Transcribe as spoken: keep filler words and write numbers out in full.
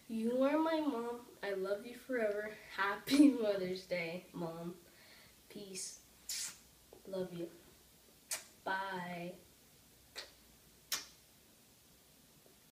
You are my mom. I love you forever. Happy Mother's Day, Mom. Peace. Love you. Bye.